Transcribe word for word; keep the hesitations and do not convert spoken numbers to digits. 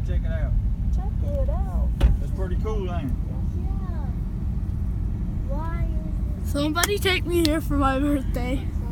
check it out. Check it out. It's pretty cool, ain't it? Yeah. Why is Somebody take me here for my birthday.